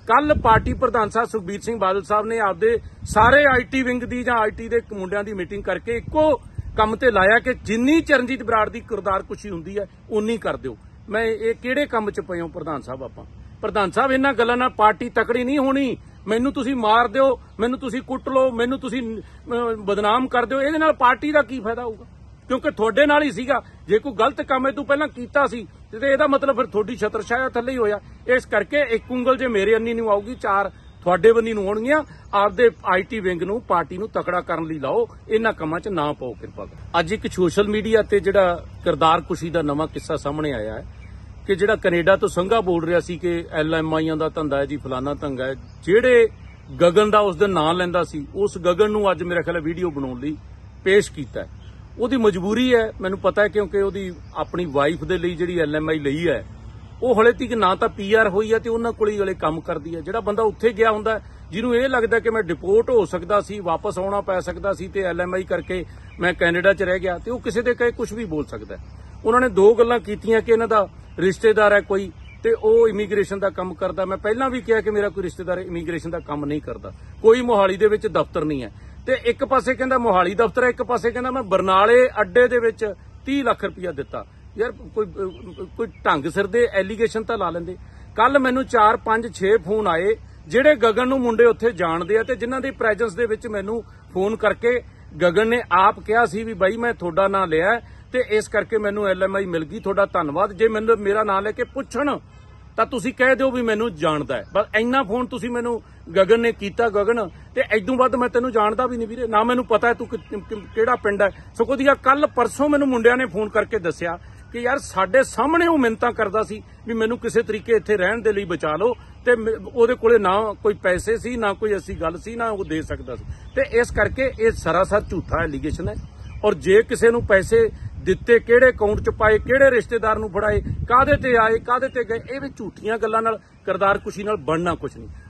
कल पार्टी प्रधान साहब सुखबीर सिंह बादल साहब ने आपदे सारे आईटी विंग दी जां आईटी दे मुंडियां दी मीटिंग करके इक्को ਕੰਮ ਤੇ ਲਾਇਆ ਕਿ ਜਿੰਨੀ ਚਰਨਜੀਤ ਬਰਾੜ ਦੀ ਕਿਰਦਾਰ ਕੁਸ਼ੀ ਹੁੰਦੀ ਹੈ ਉਨੀ ਕਰ ਦਿਓ। ਮੈਂ ਇਹ ਕਿਹੜੇ ਕੰਮ 'ਚ ਪਏ ਹਾਂ ਪ੍ਰਧਾਨ ਸਾਹਿਬ? ਆਪਾਂ ਪ੍ਰਧਾਨ ਸਾਹਿਬ ਇਹਨਾਂ ਗੱਲਾਂ ਨਾਲ ਪਾਰਟੀ ਤਕੜੀ ਨਹੀਂ ਹੋਣੀ। ਮੈਨੂੰ ਤੁਸੀਂ ਮਾਰ ਦਿਓ, ਮੈਨੂੰ ਤੁਸੀਂ ਕੁੱਟ ਲਓ, ਮੈਨੂੰ ਤੁਸੀਂ ਬਦਨਾਮ ਕਰ ਦਿਓ, ਇਹਦੇ ਨਾਲ ਪਾਰਟੀ ਦਾ ਕੀ ਫਾਇਦਾ ਹੋਊਗਾ? ਕਿਉਂਕਿ ਤੁਹਾਡੇ ਨਾਲ ਹੀ ਸੀਗਾ। ਜੇ ਕੋਈ ਗਲਤ ਕੰਮ ਇਹ ਤੋਂ ਪਹਿਲਾਂ ਕੀਤਾ ਸੀ ਤੇ ਇਹਦਾ ਮਤਲਬ ਫਿਰ ਤੁਹਾਡੀ ਛਤਰਛਾਇਆ ਥੱਲੇ ਹੀ ਹੋਇਆ। ਇਸ ਕਰਕੇ ਇੱਕ ਉਂਗਲ ਜੇ ਮੇਰੇ ਅੰਨੀ ਨੂੰ ਆਊਗੀ, ਚਾਰ ਤੁਹਾਡੇ ਬੰਨੀ ਨੂੰ ਹੋਣਗੀਆਂ। ਆਪਦੇ ਆਈਟੀ ਵਿੰਗ ਨੂੰ ਪਾਰਟੀ ਨੂੰ ਤਕੜਾ ਕਰਨ ਲਈ ਲਾਓ, ਇਹਨਾਂ ਕੰਮਾਂ 'ਚ ਨਾ ਪਾਓ ਕਿਰਪਾ ਕਰ। ਅੱਜ ਇੱਕ ਸੋਸ਼ਲ ਮੀਡੀਆ ਤੇ ਜਿਹੜਾ ਕਿਰਦਾਰ ਕੁਸ਼ੀ ਦਾ ਨਵਾਂ ਕਿੱਸਾ ਸਾਹਮਣੇ ਆਇਆ ਹੈ ਕਿ ਜਿਹੜਾ ਕੈਨੇਡਾ ਤੋਂ ਸੰਘਾ ਬੋਲ ਰਿਹਾ ਸੀ ਕਿ LMIਆਂ ਦਾ ਧੰਦਾ ਹੈ ਜੀ, ਫਲਾਨਾ ਧੰਦਾ ਹੈ। ਜਿਹੜੇ ਗਗਨ ਦਾ ਉਸ ਦਿਨ ਨਾਂ ਲੈਂਦਾ ਸੀ, ਉਸ ਗਗਨ ਨੂੰ ਅੱਜ ਮੇਰੇ ਖਿਆਲ ਵੀਡੀਓ ਬਣਾਉਣ ਲਈ ਪੇਸ਼ ਕੀਤਾ। ਉਹਦੀ ਮਜਬੂਰੀ ਹੈ, ਮੈਨੂੰ ਪਤਾ ਹੈ, ਕਿਉਂਕਿ ਉਹਦੀ ਆਪਣੀ ਵਾਈਫ ਦੇ ਲਈ ਜਿਹੜੀ LMI ਲਈ ਹੈ ਉਹ ਹਲੇ ਤੱਕ ਨਾ ਤਾਂ PR ਹੋਈ ਹੈ ਤੇ ਉਹਨਾਂ ਕੋਲ ਹੀ ਹਲੇ ਕੰਮ ਕਰਦੀ ਹੈ। ਜਿਹੜਾ ਬੰਦਾ ਉੱਥੇ ਗਿਆ ਹੁੰਦਾ, ਜਿਹਨੂੰ ਇਹ ਲੱਗਦਾ ਕਿ ਮੈਂ ਡਿਪੋਰਟ ਹੋ ਸਕਦਾ ਸੀ, ਵਾਪਸ ਆਉਣਾ ਪੈ ਸਕਦਾ ਸੀ ਤੇ LMI ਕਰਕੇ ਮੈਂ ਕੈਨੇਡਾ 'ਚ ਰਹਿ ਗਿਆ, ਤੇ ਉਹ ਕਿਸੇ ਦੇ ਕਹੇ ਕੁਝ ਵੀ ਬੋਲ ਸਕਦਾ। ਉਹਨਾਂ ਨੇ ਦੋ ਗੱਲਾਂ ਕੀਤੀਆਂ ਕਿ ਇਹਨਾਂ ਦਾ ਰਿਸ਼ਤੇਦਾਰ ਹੈ ਕੋਈ ਤੇ ਉਹ ਇਮੀਗ੍ਰੇਸ਼ਨ ਦਾ ਕੰਮ ਕਰਦਾ। ਮੈਂ ਪਹਿਲਾਂ ਵੀ ਕਿਹਾ ਕਿ ਮੇਰਾ ਕੋਈ ਰਿਸ਼ਤੇਦਾਰ ਇਮੀਗ੍ਰੇਸ਼ਨ ਦਾ ਕੰਮ ਨਹੀਂ ਕਰਦਾ, ਕੋਈ ਮੋਹਾਲੀ ਦੇ ਵਿੱਚ ਦਫ਼ਤਰ ਨਹੀਂ ਹੈ। ਤੇ ਇੱਕ ਪਾਸੇ ਕਹਿੰਦਾ ਮੋਹਾਲੀ ਦਫ਼ਤਰ ਹੈ, ਇੱਕ ਪਾਸੇ ਕਹਿੰਦਾ ਮੈਂ ਬਰਨਾਲੇ ਅੱਡੇ ਦੇ ਵਿੱਚ 30 ਲੱਖ ਰੁਪਇਆ ਦਿੱਤਾ। ਯਾਰ ਕੋਈ ਢੰਗ ਸਿਰ ਦੇ ਐਲੀਗੇਸ਼ਨ ਤਾਂ ਲਾ ਲੈਂਦੇ। ਕੱਲ ਮੈਨੂੰ 4 5 6 ਫੋਨ ਆਏ ਜਿਹੜੇ ਗਗਨ ਨੂੰ ਮੁੰਡੇ ਉੱਥੇ ਜਾਣਦੇ ਆ ਤੇ ਜਿਨ੍ਹਾਂ ਦੀ ਪ੍ਰੈਜ਼ੈਂਸ ਦੇ ਵਿੱਚ ਮੈਨੂੰ ਫੋਨ ਕਰਕੇ ਗਗਨ ਨੇ ਆਪ ਕਿਹਾ ਸੀ ਵੀ ਬਾਈ ਮੈਂ ਤੁਹਾਡਾ ਨਾਂ ਲਿਆ ਤੇ ਇਸ ਕਰਕੇ ਮੈਨੂੰ LMI ਮਿਲ ਗਈ, ਤੁਹਾਡਾ ਧੰਨਵਾਦ। ਜੇ ਮੈਨੂੰ ਮੇਰਾ ਨਾਂ ਲੈ ਕੇ ਪੁੱਛਣ ਤਾਂ ਤੁਸੀਂ ਕਹਿ ਦਿਓ ਵੀ ਮੈਨੂੰ ਜਾਣਦਾ ਹੈ। ਬਸ ਇੰਨਾ ਫੋਨ ਤੁਸੀਂ ਮੈਨੂੰ ਗਗਨ ਨੇ ਕੀਤਾ। ਗਗਨ ਤੇ ਐਦੋਂ ਵੱਧ ਮੈਂ ਤੈਨੂੰ ਜਾਣਦਾ ਵੀ ਨਹੀਂ ਵੀਰੇ, ਨਾ ਮੈਨੂੰ ਪਤਾ ਹੈ ਤੂੰ ਕਿਹੜਾ ਪਿੰਡ ਹੈ। ਸਗੋਂ ਦੀਆਂ ਕੱਲ ਪਰਸੋਂ ਮੈਨੂੰ ਮੁੰਡਿਆਂ ਨੇ ਫੋਨ ਕਰਕੇ ਦੱਸਿਆ ਕਿ ਯਾਰ ਸਾਡੇ ਸਾਹਮਣੇ ਉਹ ਮਿੰਨਤਾਂ ਕਰਦਾ ਸੀ ਵੀ ਮੈਨੂੰ ਕਿਸੇ ਤਰੀਕੇ ਇੱਥੇ ਰਹਿਣ ਦੇ ਲਈ ਬਚਾ ਲਓ, ਤੇ ਉਹਦੇ ਕੋਲੇ ਨਾ ਕੋਈ ਪੈਸੇ ਸੀ, ਨਾ ਕੋਈ ਐਸੀ ਗੱਲ ਸੀ, ਨਾ ਉਹ ਦੇ ਸਕਦਾ ਸੀ। ਤੇ ਇਸ ਕਰਕੇ ਇਹ ਸਰਾਸਰ ਝੂਠਾ ਐਲੀਗੇਸ਼ਨ ਹੈ। ਔਰ ਜੇ ਕਿਸੇ ਨੂੰ ਪੈਸੇ ਦਿੱਤੇ, ਕਿਹੜੇ ਅਕਾਊਂਟ 'ਚ ਪਾਏ, ਕਿਹੜੇ ਰਿਸ਼ਤੇਦਾਰ ਨੂੰ ਫੜਾਏ, ਕਾਹਦੇ ਤੇ ਆਏ, ਕਾਹਦੇ ਤੇ ਗਏ, ਇਹ ਵੀ ਝੂਠੀਆਂ ਗੱਲਾਂ ਨਾਲ, ਕਿਰਦਾਰ ਕੁਸ਼ੀ ਨਾਲ ਬਣਨਾ ਕੁਛ ਨਹੀਂ।